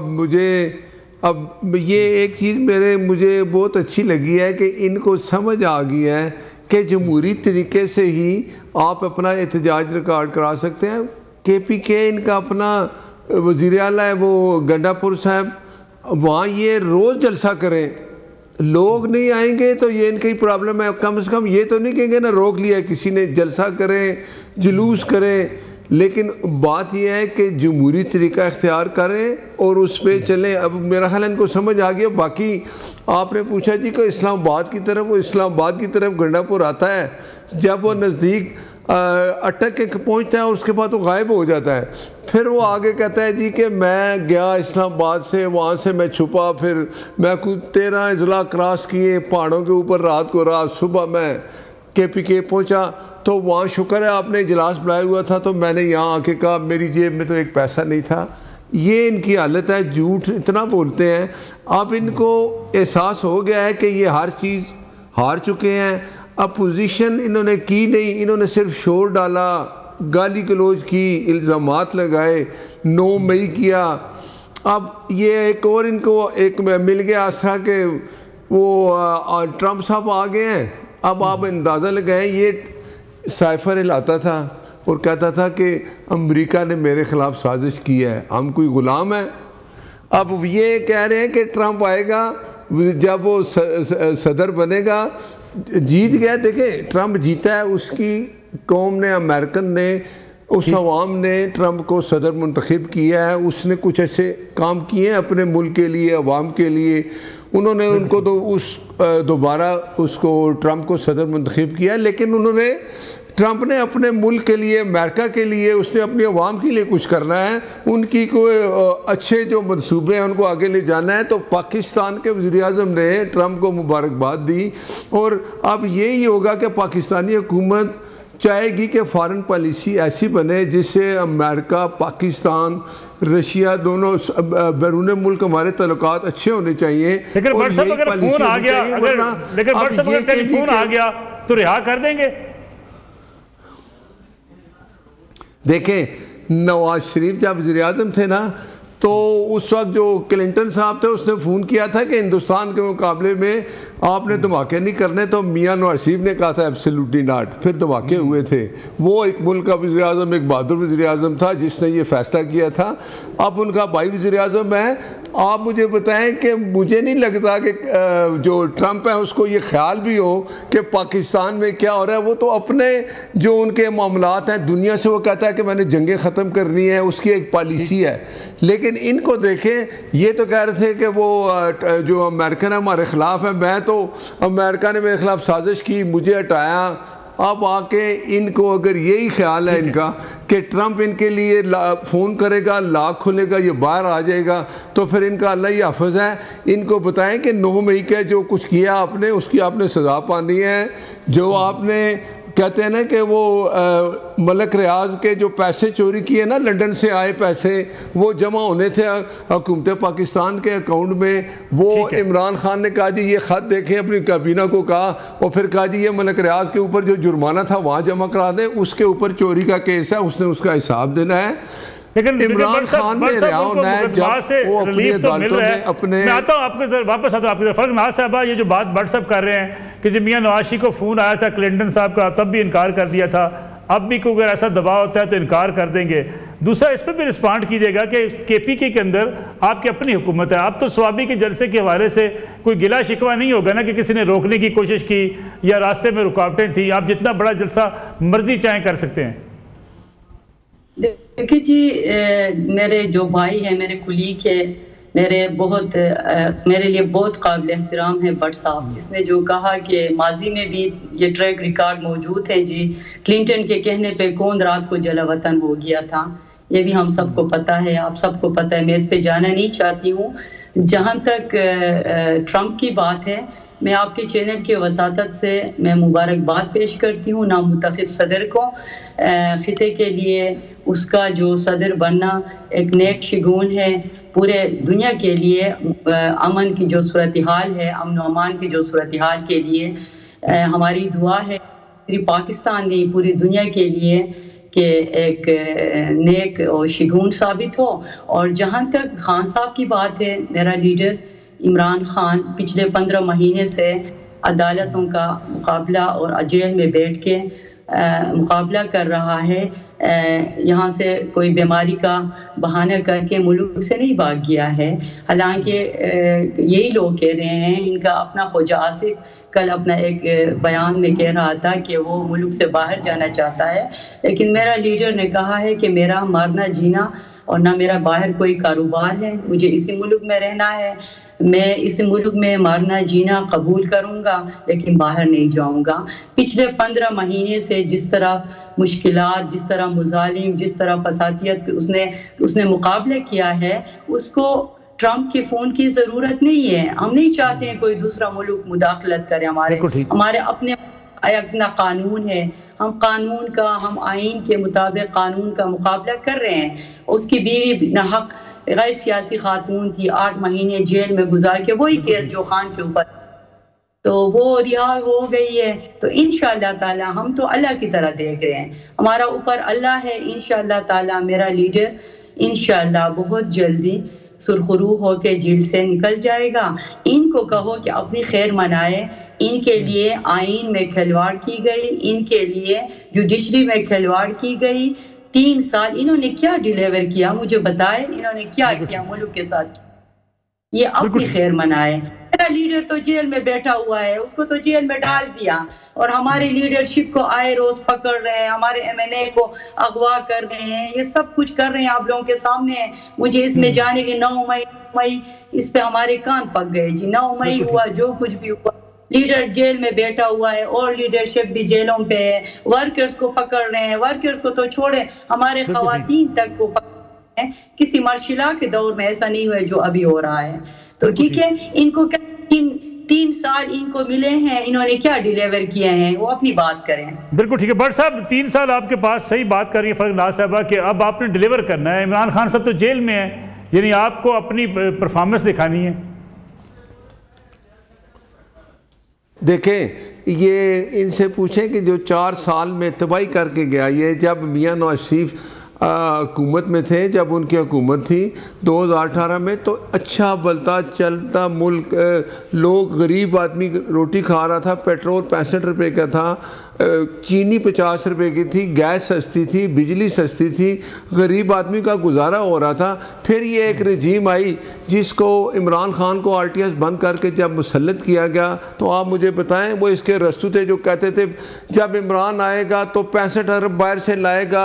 اب یہ ایک چیز مجھے بہت اچھی لگی ہے کہ ان کو سمجھ آ گئی ہے کہ جمہوری طریقے سے ہی آپ اپنا احتجاج ریکارڈ کرا سکتے ہیں۔ کے پی کے ان کا اپنا وزیر اعلیٰ ہے وہ گنڈا پور صاحب، وہاں یہ روز جلسہ کریں، لوگ نہیں آئیں گے تو یہ ان کی پرابلم ہے۔ کم سے کم یہ تو نہیں کہیں گے نا روک لیا کسی نے، جلسہ کریں، جلوس کریں، لیکن بات یہ ہے کہ جمہوری طریقہ اختیار کریں اور اس پہ چلیں۔ اب میرا خیال ان کو سمجھ آ گیا۔ باقی آپ نے پوچھا جی کہ اسلام آباد کی طرف، وہ اسلام آباد کی طرف گنڈا پور آتا ہے، جب وہ نزدیک اٹک کے پہنچتا ہے اور اس کے بعد وہ غائب ہو جاتا ہے، پھر وہ آگے کہتا ہے جی کہ میں گیا اسلام آباد سے، وہاں سے میں چھپا، پھر میں کچھ 13 اضلاع کراس کیے پہاڑوں کے اوپر، رات صبح میں کے پی کے پہنچا، تو وہاں شکر ہے آپ نے اجلاس بلایا ہوا تھا تو میں نے یہاں آ کے کہا میری جیب میں تو ایک پیسہ نہیں تھا۔ یہ ان کی حالت ہے، جھوٹ اتنا بولتے ہیں۔ اب ان کو احساس ہو گیا ہے کہ یہ ہر چیز ہار چکے ہیں۔ اپوزیشن انہوں نے کی نہیں، انہوں نے صرف شور ڈالا، گالی گلوچ کی، الزامات لگائے، 9 مئی کیا۔ اب یہ ایک اور ان کو ایک مل گیا آسرا کہ وہ ٹرمپ صاحب آ گئے ہیں۔ اب آپ اندازہ لگائیں، یہ سائفر ہلاتا تھا اور کہتا تھا کہ امریکہ نے میرے خلاف سازش کی ہے، ہم کوئی غلام ہیں۔ اب یہ کہہ رہے ہیں کہ ٹرمپ آئے گا، جب وہ صدر بنے گا، جیت گیا۔ دیکھیں ٹرمپ جیتا ہے، اس کی قوم نے، امریکن نے، اس عوام نے ٹرمپ کو صدر منتخب کیا ہے، اس نے کچھ ایسے کام کیے ہیں اپنے ملک کے لیے، عوام کے لیے، انہوں نے ان کو تو دوبارہ اس کو ٹرمپ کو صدر منتخب کیا، لیکن ٹرمپ نے اپنے ملک کے لیے، امریکہ کے لیے، اس نے اپنی عوام کے لیے کچھ کرنا ہے، ان کی کوئی اچھے جو منصوبے ہیں ان کو آگے لے جانا ہے۔ تو پاکستان کے وزیر اعظم نے ٹرمپ کو مبارکباد دی، اور اب یہی ہوگا کہ پاکستانی حکومت چاہے گی کہ فارن پالیسی ایسی بنے جس سے امریکہ، پاکستان رشیا دونوں بیرون ملک ہمارے تعلقات اچھے ہونے چاہیے. لیکن بٹ صاحب اگر فون آ گیا اگر ٹیلی فون آ گیا تو رہا کر دیں گے؟ دیکھیں نواز شریف جب وزیر اعظم تھے نا تو اس وقت جو کلنٹن صاحب تھے اس نے فون کیا تھا کہ ہندوستان کے مقابلے میں آپ نے دھماکے نہیں کرنے, تو میاں نواز شریف نے کہا تھا ایبسلیوٹلی ناٹ. پھر دھماکے ہوئے تھے. وہ ایک ملک کا وزیر اعظم, ایک بہادر وزیر اعظم تھا جس نے یہ فیصلہ کیا تھا. اب ان کا بھائی وزیر اعظم ہے. آپ مجھے بتائیں کہ مجھے نہیں لگتا کہ جو ٹرمپ ہے اس کو یہ خیال بھی ہو کہ پاکستان میں کیا ہو رہا ہے. وہ تو اپنے جو ان کے معاملات ہیں دنیا سے وہ کہتا ہے کہ میں نے جنگیں ختم کرنی ہے, اس کی ایک پالیسی ہے. لیکن ان کو دیکھیں, یہ تو کہہ رہے تھے کہ وہ جو امریکن ہمارے خلاف ہے, میں تو امریکہ نے میرے خلاف سازش کی, مجھے ہٹایا. اب آ کے ان کو اگر یہی خیال ہے ان کا کہ ٹرمپ ان کے لیے فون کرے گا, لاک کھلے گا, یہ باہر آ جائے گا, تو پھر ان کا اللہ ہی حافظ ہے. ان کو بتائیں کہ 9 مئی کے جو کچھ کیا آپ نے اس کی آپ نے سزا پانی ہے. جو آپ نے کہتے ہیں نا کہ وہ ملک ریاض کے جو پیسے چوری کیے نا, لنڈن سے آئے پیسے وہ جمع ہونے تھے حکومت پاکستان کے اکاؤنٹ میں, وہ عمران خان نے کہا جی یہ خط دیکھیں, اپنی کابینہ کو کہا, اور پھر کہا جی یہ ملک ریاض کے اوپر جو جرمانہ تھا وہاں جمع کرا دیں, اس کے اوپر چوری کا کیس ہے, اس نے اس کا حساب دینا ہے. لیکن عمران خان نے رہا ہونا ہے جب وہ اپنی عدالتوں میں اپنے. میں آتا ہوں آپ کے واپس آتا ہوں آپ کی طرف. فلک ناز صاحبہ یہ جو بات واٹس ایپ کر رہے ہیں کہ جب میاں نواز شریف کو فون آیا تھا کلنٹن صاحب کا تب بھی انکار کر دیا تھا, اب بھی کوئی اگر ایسا دباؤ ہوتا ہے تو انکار کر دیں گے. دوسرا اس پہ بھی رسپانڈ کیجیے گا کہ کے پی کے اندر آپ کی اپنی حکومت ہے. آپ تو سوابی کے جلسے کے حوالے سے کوئی گلا شکوہ نہیں ہوگا نا کہ کسی نے روکنے کی کوشش کی یا راستے میں رکاوٹیں تھیں. آپ جتنا بڑا جلسہ مرضی چاہیں کر سکتے ہیں. دیکھیں جی, میرے جو بھائی ہیں, میرے کلیگ ہے, میرے لیے بہت قابل احترام ہے بٹ صاحب. اس نے جو کہا کہ ماضی میں بھی یہ ٹریک ریکارڈ موجود ہے جی, کلنٹن کے کہنے پہ کون رات کو جلا وطن ہو گیا تھا, یہ بھی ہم سب کو پتہ ہے, آپ سب کو پتہ ہے. میں اس پہ جانا نہیں چاہتی ہوں. جہاں تک ٹرمپ کی بات ہے, میں آپ کے چینل کے وساطت سے میں مبارکباد پیش کرتی ہوں نامنتخب صدر کو. خطے کے لیے اس کا جو صدر بننا ایک نیک شگون ہے. پورے دنیا کے لیے امن کی جو صورتحال ہے, امن و امان کی جو صورتحال کے لیے ہماری دعا ہے, صرف پاکستان نہیں پوری دنیا کے لیے کہ ایک نیک اور شگون ثابت ہو. اور جہاں تک خان صاحب کی بات ہے, میرا لیڈر عمران خان پچھلے 15 مہینے سے عدالتوں کا مقابلہ اور جیل میں بیٹھ کے مقابلہ کر رہا ہے. یہاں سے کوئی بیماری کا بہانہ کر کے ملک سے نہیں بھاگ گیا ہے. حالانکہ یہی لوگ کہہ رہے ہیں, ان کا اپنا خواجہ آصف کل اپنا ایک بیان میں کہہ رہا تھا کہ وہ ملک سے باہر جانا چاہتا ہے, لیکن میرا لیڈر نے کہا ہے کہ میرا مارنا جینا اور نہ میرا باہر کوئی کاروبار ہے, مجھے اسی ملک میں رہنا ہے. میں اس ملک میں مارنا جینا قبول کروں گا لیکن باہر نہیں جاؤں گا. پچھلے 15 مہینے سے جس طرح مشکلات, جس طرح مظالم, جس طرح فسادیت اس نے مقابلہ کیا ہے, اس کو ٹرمپ کے فون کی ضرورت نہیں ہے. ہم نہیں چاہتے ہیں کوئی دوسرا ملک مداخلت کرے. ہمارے اپنا قانون ہے, ہم قانون کا, ہم آئین کے مطابق قانون کا مقابلہ کر رہے ہیں. اس کی بیوی ناحق غیر سیاسی خاتون تھی, 8 مہینے جیل میں گزار کے, وہی کیس جو خان کے اوپر, تو وہ رہا ہو گئی ہے. تو انشاءاللہ تعالی ہم تو اللہ کی طرح دیکھ رہے ہیں, ہمارا اوپر اللہ ہے. انشاءاللہ تعالی میرا لیڈر انشاءاللہ بہت جلدی سرخرو ہو کے جیل سے نکل جائے گا. ان کو کہو کہ اپنی خیر منائے. ان کے لیے آئین میں کھلواڑ کی گئی, ان کے لیے جوڈیشری میں کھلواڑ کی گئی. 3 سال انہوں نے کیا ڈیلیور کیا, مجھے بتائے انہوں نے کیا کیا ملک کے ساتھ. یہ اپنی خیر منائے. میرا لیڈر تو جیل میں بیٹھا ہوا ہے, اس کو تو جیل میں ڈال دیا, اور ہمارے لیڈرشپ کو آئے روز پکڑ رہے ہیں, ہمارے MNA کو اغوا کر رہے ہیں, یہ سب کچھ کر رہے ہیں آپ لوگوں کے سامنے. مجھے اس میں جانے کے 9 مئی اس پہ ہمارے کان پک گئے جی. 9 مئی ہوا جو کچھ بھی ہوا, لیڈر جیل میں بیٹھا ہوا ہے اور لیڈرشپ بھی جیلوں پہ ہے. ورکرز کو پکڑ رہے ہیں, ورکرز کو تو چھوڑے, ہمارے خواتین تک کو پکڑ رہے ہیں. کسی مارشل لا کے دور میں ایسا نہیں ہوا جو ابھی ہو رہا ہے. تو ٹھیک ہے, ان کو 3 سال ان کو ملے ہیں، انہوں نے کیا ڈیلیور کیے ہیں، وہ اپنی بات کریں۔ بالکل ٹھیک ہے بٹ صاحب، 3 سال آپ کے پاس، صحیح بات کر رہی ہے فلک ناز صاحبہ کہ اب آپ نے ڈیلیور کرنا ہے۔ عمران خان صاحب تو جیل میں ہیں، یعنی آپ کو اپنی پرفارمنس دکھانی ہے۔ دیکھیں یہ ان سے پوچھیں کہ جو 4 سال میں تباہی کر کے گیا، یہ جب میاں نواز شریف حکومت میں تھے، جب ان کی حکومت تھی 2018 میں، تو اچھا بلتا چلتا ملک، لوگ، غریب آدمی روٹی کھا رہا تھا، پیٹرول 65 روپے کا تھا، چینی 50 روپے کی تھی، گیس سستی تھی، بجلی سستی تھی، غریب آدمی کا گزارا ہو رہا تھا۔ پھر یہ ایک رجیم آئی جس کو عمران خان کو RTS بند کر کے جب مسلط کیا گیا، تو آپ مجھے بتائیں وہ اس کے رستو تھے جو کہتے تھے جب عمران آئے گا تو 65 ارب باہر سے لائے گا،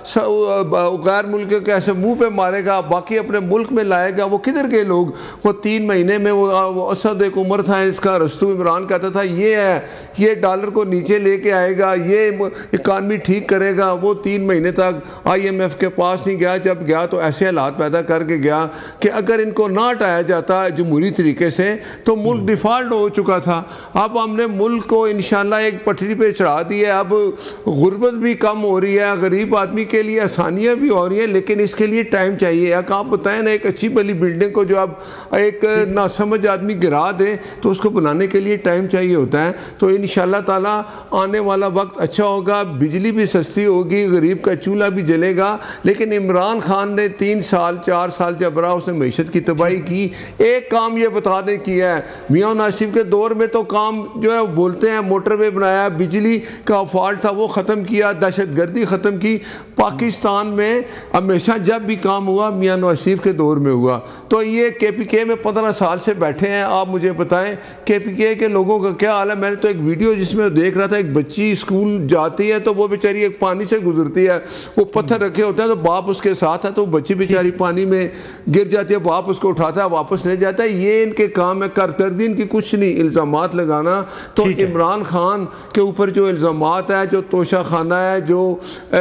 غیر ملک کے ایسے منہ پہ مارے گا، باقی اپنے ملک میں لائے گا۔ وہ کدھر گئے لوگ؟ وہ 3 مہینے میں وہ اسد ایک عمر تھا، اس کا رستو عمران کہتا تھا یہ ہے، یہ ڈالر کو نیچے لے کے آئے گا، یہ اکانومی ٹھیک کرے گا۔ وہ 3 مہینے تک IMF کے پاس نہیں گیا، جب گیا تو ایسے حالات پیدا کر کے گیا کہ اگر ان کو نہ ہٹایا جاتا جمہوری طریقے سے تو ملک ڈیفالٹ ہو چکا تھا۔ اب ہم نے ملک کو انشاءاللہ ایک پٹری پہ چڑھا دی ہے، اب غربت بھی کم ہو رہی ہے، غریب آدمی کے لیے آسانیاں بھی ہو رہی ہیں، لیکن اس کے لیے ٹائم چاہیے۔ آپ بتائیں نا، ایک اچھی بلی بلڈنگ کو جو اب ایک ناسمجھ آدمی گرا دے تو اس کو بنانے کے لیے ٹائم چاہیے ہوتا ہے۔ تو انشاءاللہ تعالیٰ آنے والا وقت اچھا ہوگا، بجلی بھی سستی ہوگی، غریب کا چولہا بھی جلے گا۔ لیکن عمران خان نے 3 سال 4 سال جب رہا، اس نے معیشت کی تباہی کی۔ ایک کام یہ بتا دیں کیا ہے، میاں نواز شریف کے دور میں تو کام جو ہے بولتے ہیں موٹر وے بنایا، بجلی کا فالٹ تھا وہ ختم کیا، دہشت گردی ختم کی۔ پاکستان میں ہمیشہ جب بھی کام ہوا میاں نواز شریف کے دور میں ہوا۔ تو یہ KPK میں 15 سال سے بیٹھے ہیں، آپ مجھے بتائیں KPK کے لوگوں کا کیا حال ہے؟ میں نے تو ایک ویڈیو جس میں دیکھ رہا تھا، ایک بچی اسکول جاتی ہے تو وہ بیچاری ایک پانی سے گزرتی ہے، وہ پتھر رکھے ہوتے ہیں تو باپ اس کے ساتھ ہے، تو بچی بیچاری پانی میں گر جاتی ہے، باپ اس کو اٹھاتا ہے واپس لے جاتا ہے۔ یہ ان کے کام ہے، کارکردگی ان کی کچھ نہیں، الزامات لگانا۔ تو عمران خان کے اوپر جو الزامات ہے، جو توشہ خانہ ہے، جو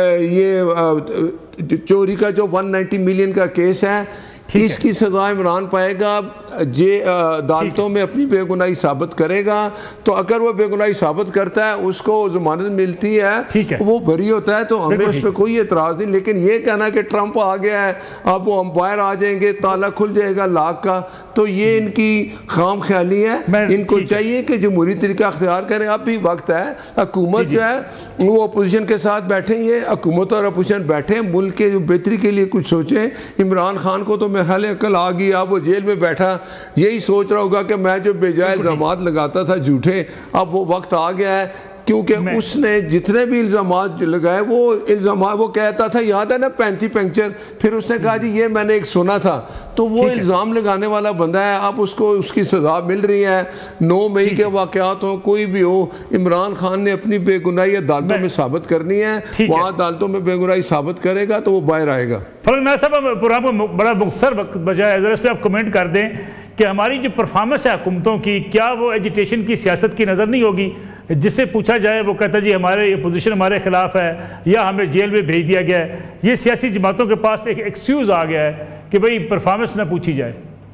یہ چوری کا جو 190 ملین کا کیس ہے، اس کی سزا عمران پائے گا، عدالتوں میں اپنی بے گناہی ثابت کرے گا۔ تو اگر وہ بے گناہی ثابت کرتا ہے، اس کو ضمانت ملتی ہے، وہ بری ہوتا ہے، تو ہمیں اس پہ کوئی اعتراض نہیں۔ لیکن یہ کہنا کہ ٹرمپ آ گیا ہے، اب وہ امپائر آ جائیں گے، تالا کھل جائے گا لاکھ کا، تو یہ ان کی خام خیالی ہے۔ ان کو چاہیے کہ جمہوری طریقہ اختیار کریں، اب بھی وقت ہے۔ حکومت جو ہے وہ اپوزیشن کے ساتھ بیٹھیں، یہ حکومت اور اپوزیشن بیٹھیں، ملک کے بہتری کے لیے کچھ سوچیں۔ عمران خان کو تو میرے خیال ہے عقل آ گئی، اب وہ جیل میں بیٹھا یہی سوچ رہا ہوگا کہ میں جو بے جائے الزامات لگاتا تھا جھوٹے، اب وہ وقت آ گیا ہے، کیونکہ اس نے جتنے بھی الزامات لگائے وہ الزامات، وہ کہتا تھا یاد ہے نا 35 پنکچر، پھر اس نے کہا جی یہ میں نے ایک سنا تھا، تو وہ الزام لگانے والا بندہ ہے۔ اب اس کو اس کی سزا مل رہی ہے۔ 9 مئی کے واقعات ہوں، کوئی بھی ہو، عمران خان نے اپنی بے گناہی عدالتوں میں ثابت کرنی ہے، وہاں عدالتوں میں بے گناہی ثابت کرے گا تو وہ باہر آئے گا۔ فلک ناز صاحب، پروگرام کو بڑا مختصر وقت بجائے، ذرا اس پہ آپ کمنٹ کر دیں کہ ہماری جو پرفارمنس ہے حکومتوں کی، کیا وہ ایجیٹیشن کی سیاست کی نظر نہیں ہوگی؟ جس سے پوچھا جائے وہ کہتا ہے جی ہمارے اپوزیشن ہمارے خلاف ہے، یا ہمیں جیل میں بھیج دیا گیا ہے۔ یہ سیاسی جماعتوں کے پاس ایک ایکسکیوز آ گیا ہے کہ بھئی پرفارمنس نہ پوچھی جائے۔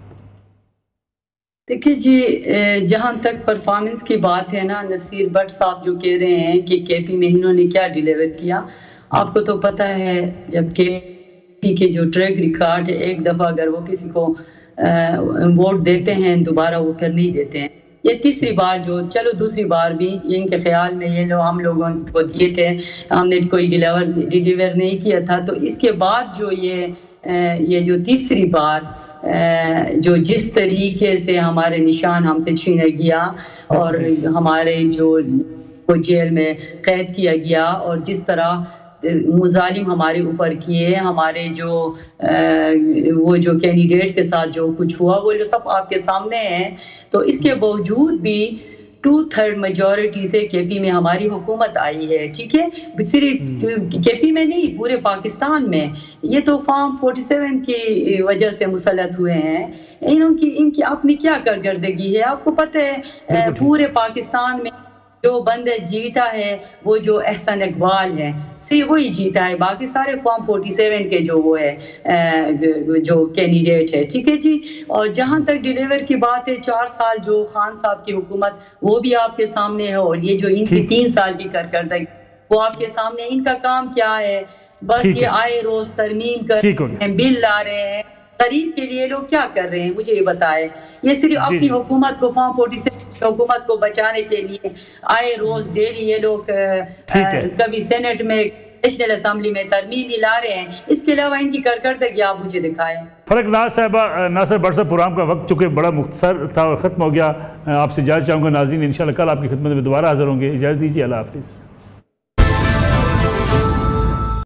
دیکھیں جی، جہاں تک پرفارمنس کی بات ہے نا، نصیر بٹ صاحب جو کہہ رہے ہیں کہ KP میں انہوں نے کیا ڈیلیور کیا، آپ کو تو پتہ ہے جب KP کے جو ٹریک ریکارڈ ہے، ایک دفعہ اگر وہ کسی کو ووٹ دیتے ہیں دوبارہ وہ پھر نہیں دیتے ہیں۔ یہ تیسری بار جو، چلو دوسری بار بھی ان کے خیال میں یہ لوگ ہم لوگوں کو دیے تھے، ہم نے کوئی ڈیلیور نہیں کیا تھا، تو اس کے بعد جو یہ جو تیسری بار جو جس طریقے سے ہمارے نشان ہم سے چھینا گیا اور ہمارے جو جیل میں قید کیا گیا، اور جس طرح مظالم ہمارے اوپر کیے، ہمارے جو وہ جو کینڈیڈیٹ کے ساتھ جو کچھ ہوا وہ سب آپ کے سامنے ہیں۔ تو اس کے باوجود بھی 2/3 میجورٹی سے KP میں ہماری حکومت آئی ہے، ٹھیک ہے، صرف KP میں نہیں پورے پاکستان میں۔ یہ تو فارم 47 کی وجہ سے مسلط ہوئے ہیں، ان کی اپنی کیا کارکردگی ہے آپ کو پتہ ہے۔ پورے پاکستان میں جو بندہ جیتا ہے وہ جو احسن اقبال ہے صرف وہی جیتا ہے، باقی سارے فارم 47 کے جو وہ ہے جو کینڈیڈیٹ ہے، ٹھیک ہے جی۔ اور جہاں تک ڈیلیور کی بات ہے، 4 سال جو خان صاحب کی حکومت وہ بھی آپ کے سامنے ہے، اور یہ جو ان کی 3 سال کی کارکردگی وہ آپ کے سامنے، ان کا کام کیا ہے؟ بس یہ آئے روز ترمیم کر رہے ہیں، بل لا رہے ہیں، غریب کے لیے لوگ کیا کر رہے ہیں مجھے یہ بتائے۔ یہ صرف اپنی حکومت کو، فارم 47 حکومت کو بچانے کے لیے آئے روز ڈیلی یہ لوگ کبھی سینٹ میں، نیشنل اسمبلی میں ترمیم ہی لا رہے ہیں، اس کے علاوہ ان کی کارکردگی آپ مجھے دکھائیں۔ فلک ناز صاحبہ، ناصر بٹ صاحب، پروگرام کا وقت چونکہ بڑا مختصر تھا اور ختم ہو گیا، آپ سے اجازت چاہوں گا۔ ناظرین انشاءاللہ کل آپ کی خدمت میں دوبارہ حاضر ہوں گے، اجازت دیجیے، اللہ حافظ۔